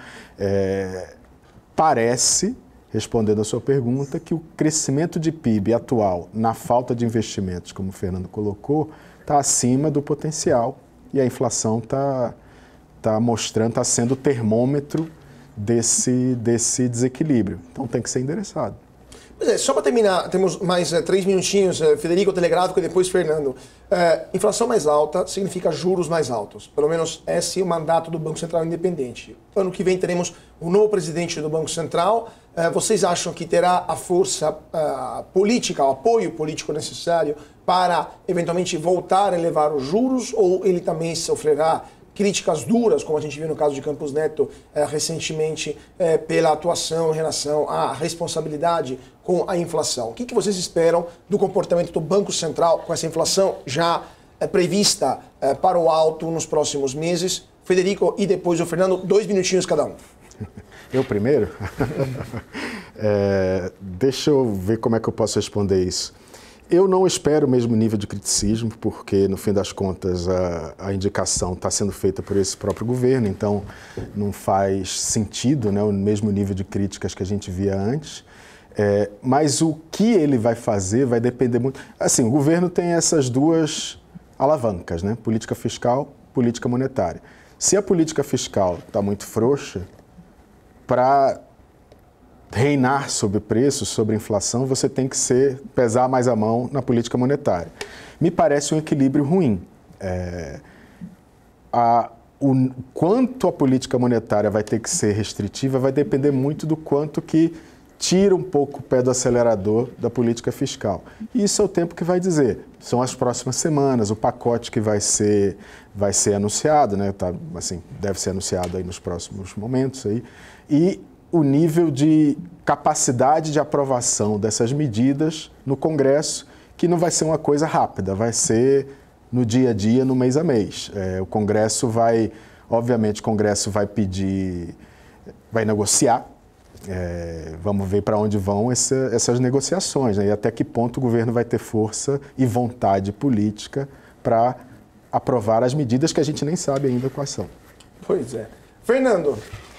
parece, respondendo a sua pergunta, que o crescimento de PIB atual, na falta de investimentos, como o Fernando colocou, está acima do potencial e a inflação está sendo o termômetro desse desequilíbrio. Então tem que ser endereçado. Só para terminar, temos mais 3 minutinhos, Federico, telegráfico e depois Fernando. Inflação mais alta significa juros mais altos. Pelo menos esse é o mandato do Banco Central Independente. Ano que vem teremos um novo presidente do Banco Central. Vocês acham que terá a força política, o apoio político necessário para eventualmente voltar a elevar os juros, ou ele também sofrerá críticas duras, como a gente viu no caso de Campos Neto recentemente, pela atuação em relação à responsabilidade com a inflação. O que vocês esperam do comportamento do Banco Central com essa inflação já prevista para o alto nos próximos meses? Federico e depois o Fernando, 2 minutinhos cada um. Eu primeiro? Deixa eu ver como é que eu posso responder isso. Eu não espero o mesmo nível de criticismo, porque, no fim das contas, a indicação está sendo feita por esse próprio governo, então não faz sentido, né, o mesmo nível de críticas que a gente via antes. Mas o que ele vai fazer vai depender muito... Assim, o governo tem essas duas alavancas, né? Política fiscal, política monetária. Se a política fiscal está muito frouxa, para reinar sobre preços, sobre inflação, você tem que pesar mais a mão na política monetária. Me parece um equilíbrio ruim. Quanto a política monetária vai ter que ser restritiva vai depender muito do quanto que tira um pouco o pé do acelerador da política fiscal. E isso é o tempo que vai dizer. São as próximas semanas, o pacote que vai ser anunciado, né? Assim, deve ser anunciado aí nos próximos momentos aí. E o nível de capacidade de aprovação dessas medidas no Congresso, que não vai ser uma coisa rápida, vai ser no dia a dia, no mês a mês. O Congresso obviamente, o Congresso vai negociar. Vamos ver para onde vão essas negociações, né? E até que ponto o governo vai ter força e vontade política para aprovar as medidas que a gente nem sabe ainda quais são. Pois é. Fernando.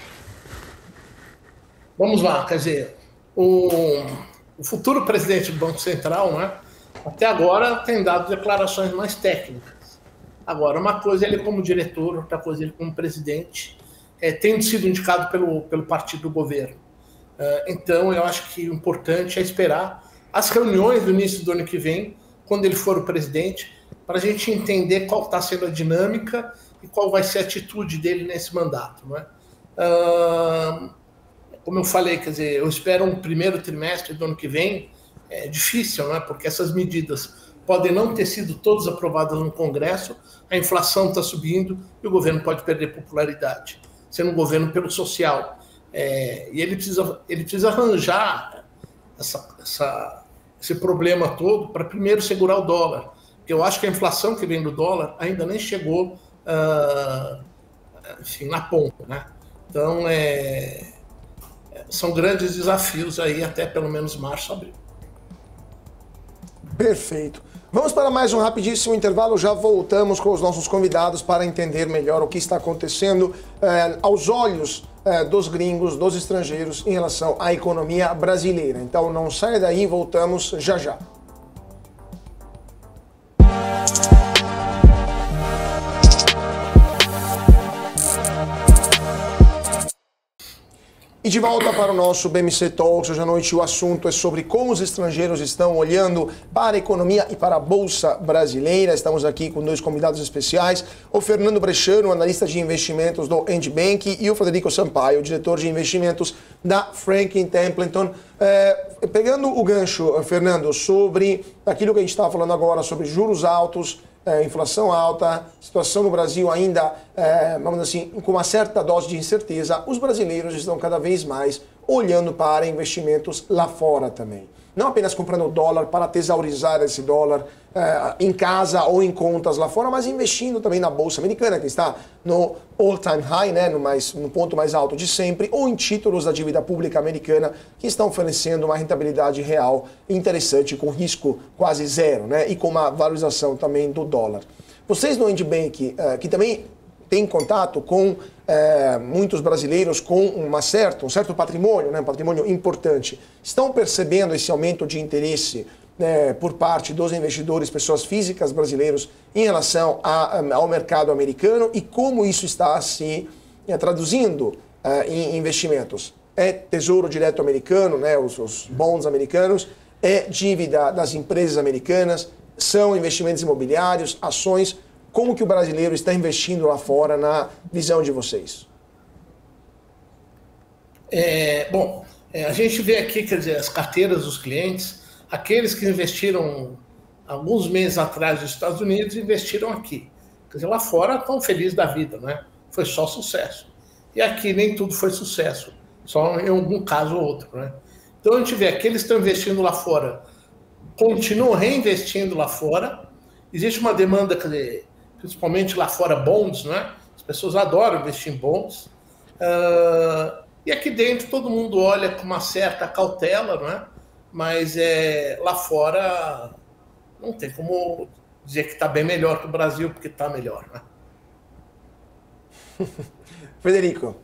Vamos lá, quer dizer, o futuro presidente do Banco Central, né, até agora tem dado declarações mais técnicas. Agora, uma coisa é ele como diretor, outra coisa é ele como presidente, tendo sido indicado pelo partido do governo. Então, eu acho que o importante é esperar as reuniões do início do ano que vem, quando ele for o presidente, para a gente entender qual está sendo a dinâmica e qual vai ser a atitude dele nesse mandato. Não é? Como eu falei, quer dizer, eu espero um primeiro trimestre do ano que vem, difícil, não é? Porque essas medidas podem não ter sido todas aprovadas no Congresso, a inflação está subindo e o governo pode perder popularidade, sendo um governo pelo social. E ele precisa arranjar esse problema todo para primeiro segurar o dólar. Porque eu acho que a inflação que vem do dólar ainda nem chegou enfim, na ponta, né? Então, são grandes desafios aí até pelo menos março, abril. Perfeito. Vamos para mais um rapidíssimo intervalo, já voltamos com os nossos convidados para entender melhor o que está acontecendo aos olhos dos gringos, dos estrangeiros, em relação à economia brasileira. Então não saia daí, voltamos já já. E de volta para o nosso BMC Talks, hoje à noite o assunto é sobre como os estrangeiros estão olhando para a economia e para a Bolsa Brasileira. Estamos aqui com 2 convidados especiais, o Fernando Bresciano, analista de investimentos do End Bank, e o Federico Sampaio, diretor de investimentos da Franklin Templeton. Pegando o gancho, Fernando, sobre aquilo que a gente estava falando agora, sobre juros altos, inflação alta, situação no Brasil ainda, vamos dizer assim, com uma certa dose de incerteza, os brasileiros estão cada vez mais olhando para investimentos lá fora também. Não apenas comprando dólar para tesaurizar esse dólar em casa ou em contas lá fora, mas investindo também na Bolsa Americana, que está no all-time high, né, no ponto mais alto de sempre, ou em títulos da dívida pública americana, que estão oferecendo uma rentabilidade real interessante, com risco quase zero, né, e com uma valorização também do dólar. Vocês no End Bank, que também têm contato com muitos brasileiros com um certo patrimônio, né, um patrimônio importante, estão percebendo esse aumento de interesse por parte dos investidores, pessoas físicas brasileiros, em relação ao mercado americano, e como isso está se traduzindo em investimentos? É tesouro direto americano, né, os bonds americanos, é dívida das empresas americanas, são investimentos imobiliários, ações. Como que o brasileiro está investindo lá fora na visão de vocês? A gente vê aqui, quer dizer, as carteiras dos clientes, aqueles que investiram alguns meses atrás nos Estados Unidos, investiram aqui. Quer dizer, lá fora estão felizes da vida, né? Foi só sucesso. E aqui nem tudo foi sucesso, só em algum caso ou outro, né? Então a gente vê que eles estão investindo lá fora, continuam reinvestindo lá fora. Existe uma demanda, quer dizer, principalmente lá fora, bonds, né? As pessoas adoram investir em bonds. E aqui dentro todo mundo olha com uma certa cautela, né? Mas lá fora não tem como dizer que está bem melhor que o Brasil, porque está melhor, né? Frederico.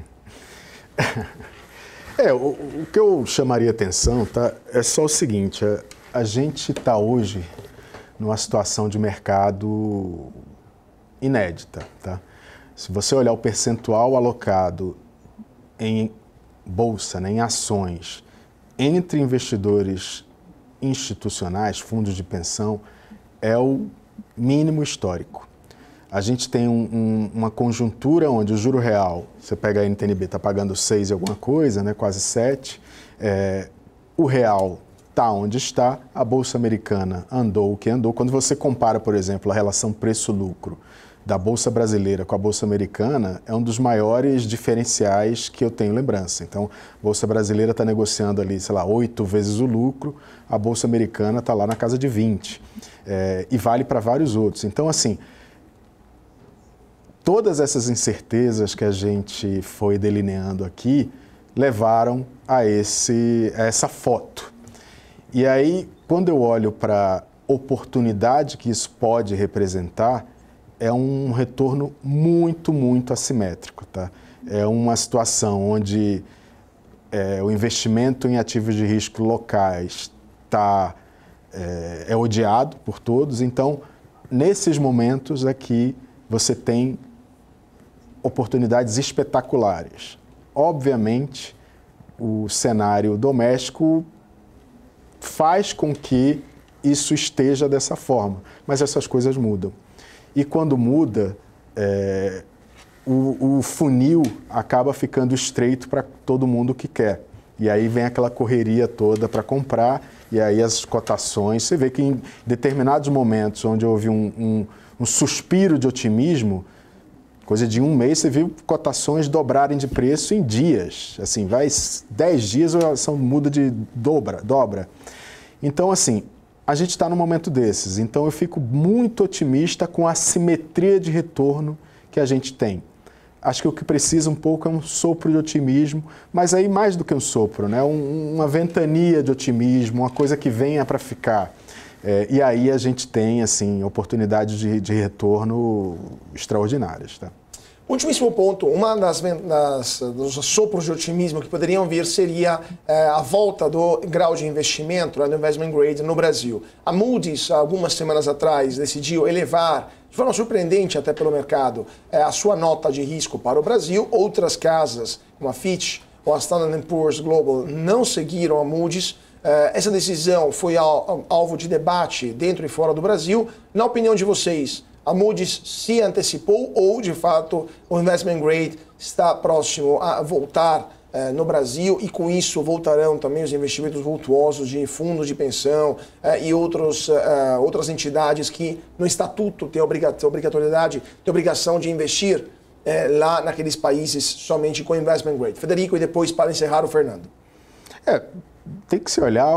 O que eu chamaria atenção, tá, é só o seguinte, a gente está hoje numa situação de mercado inédita, tá? Se você olhar o percentual alocado em bolsa, né, em ações, entre investidores institucionais, fundos de pensão, é o mínimo histórico. A gente tem uma conjuntura onde o juro real, você pega a NTNB, está pagando 6 e alguma coisa, né, quase 7, o real está onde está, a Bolsa Americana andou o que andou. Quando você compara, por exemplo, a relação preço-lucro da Bolsa Brasileira com a Bolsa Americana, é um dos maiores diferenciais que eu tenho lembrança. Então, a Bolsa Brasileira está negociando ali, sei lá, 8 vezes o lucro, a Bolsa Americana está lá na casa de 20. E vale para vários outros. Então, assim, todas essas incertezas que a gente foi delineando aqui levaram a essa foto. E aí, quando eu olho para a oportunidade que isso pode representar, é um retorno muito, muito assimétrico, tá? É uma situação onde o investimento em ativos de risco locais é odiado por todos. Então, nesses momentos aqui, você tem oportunidades espetaculares. Obviamente, o cenário doméstico faz com que isso esteja dessa forma, mas essas coisas mudam. E quando muda, o funil acaba ficando estreito para todo mundo que quer. E aí vem aquela correria toda para comprar, e aí as cotações, você vê que em determinados momentos onde houve um suspiro de otimismo, coisa de um mês, você viu cotações dobrarem de preço em dias. Assim, vai 10 dias, a ação muda de dobra. Então, assim, a gente está num momento desses. Então, eu fico muito otimista com a simetria de retorno que a gente tem. Acho que o que precisa um pouco é um sopro de otimismo, mas aí mais do que um sopro, né? Uma ventania de otimismo, uma coisa que venha para ficar. E aí a gente tem, assim, oportunidades de retorno extraordinárias, tá? Ultimíssimo ponto, dos sopros de otimismo que poderiam vir seria a volta do grau de investimento, do investment grade no Brasil. A Moody's, algumas semanas atrás, decidiu elevar, de forma surpreendente até pelo mercado, a sua nota de risco para o Brasil. Outras casas, como a Fitch ou a Standard & Poor's Global, não seguiram a Moody's. Essa decisão foi alvo de debate dentro e fora do Brasil. Na opinião de vocês, a Moody's se antecipou ou, de fato, o investment grade está próximo a voltar no Brasil e, com isso, voltarão também os investimentos vultuosos de fundos de pensão e outras entidades que, no estatuto, têm obrigatoriedade, têm obrigação de investir lá naqueles países somente com investment grade. Frederico, e depois, para encerrar, o Fernando. Tem que se olhar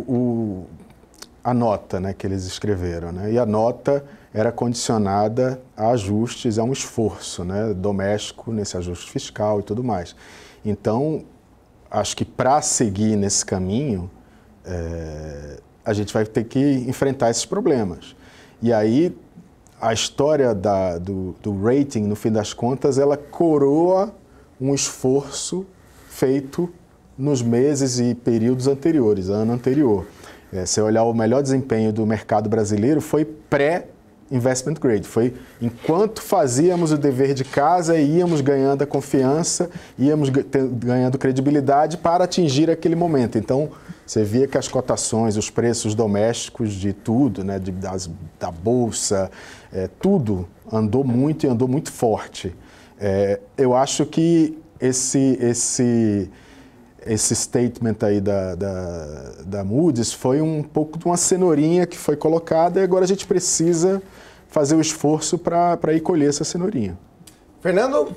a nota, né, que eles escreveram, né? E a nota era condicionada a ajustes, a um esforço, né, doméstico nesse ajuste fiscal e tudo mais. Então, acho que para seguir nesse caminho, a gente vai ter que enfrentar esses problemas. E aí, a história do rating, no fim das contas, ela coroa um esforço feito nos meses e períodos anteriores, ano anterior. Se olhar o melhor desempenho do mercado brasileiro foi pré-investment grade. Foi enquanto fazíamos o dever de casa e íamos ganhando a confiança, íamos ganhando credibilidade para atingir aquele momento. Então, você via que as cotações, os preços domésticos de tudo, né, da Bolsa, tudo andou muito e andou muito forte. Eu acho que esse statement aí da Moody's foi um pouco de uma cenourinha que foi colocada e agora a gente precisa fazer o esforço para ir colher essa cenourinha. Fernando?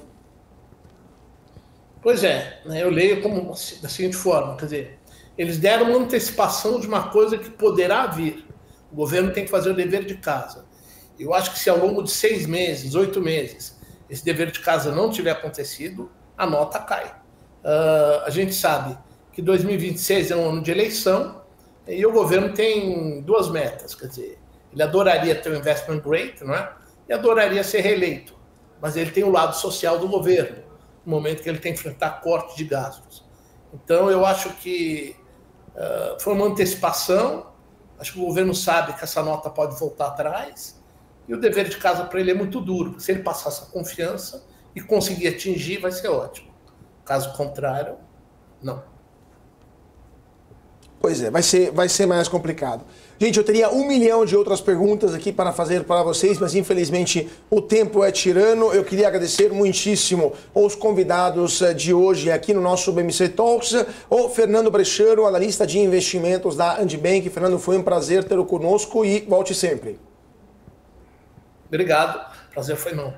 Pois é, né, eu leio como da seguinte forma, quer dizer, eles deram uma antecipação de uma coisa que poderá vir. O governo tem que fazer o dever de casa. Eu acho que se ao longo de 6 meses, 8 meses, esse dever de casa não tiver acontecido, a nota cai. A gente sabe que 2026 é um ano de eleição e o governo tem 2 metas, quer dizer, ele adoraria ter o investment grade, não é? E adoraria ser reeleito, mas ele tem o lado social do governo, no momento que ele tem que enfrentar cortes de gastos. Então, eu acho que foi uma antecipação, acho que o governo sabe que essa nota pode voltar atrás, e o dever de casa para ele é muito duro. Se ele passar essa confiança e conseguir atingir, vai ser ótimo. Caso contrário, não. Pois é, vai ser mais complicado. Gente, eu teria 1 milhão de outras perguntas aqui para fazer para vocês, mas infelizmente o tempo é tirano. Eu queria agradecer muitíssimo aos convidados de hoje aqui no nosso BMC Talks, o Fernando Brechero, analista de investimentos da Andibank. Fernando, foi um prazer tê-lo conosco e volte sempre. Obrigado, prazer foi meu.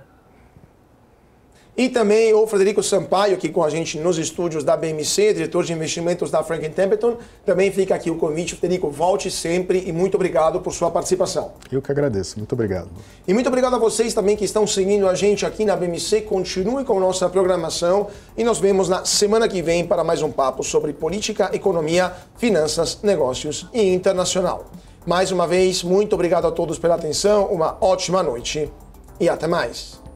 E também o Frederico Sampaio, aqui com a gente nos estúdios da BMC, diretor de investimentos da Franklin Templeton. Também fica aqui o convite. Frederico, volte sempre e muito obrigado por sua participação. Eu que agradeço. Muito obrigado. E muito obrigado a vocês também que estão seguindo a gente aqui na BMC. Continue com nossa programação e nos vemos na semana que vem para mais um papo sobre política, economia, finanças, negócios e internacional. Mais uma vez, muito obrigado a todos pela atenção, uma ótima noite e até mais.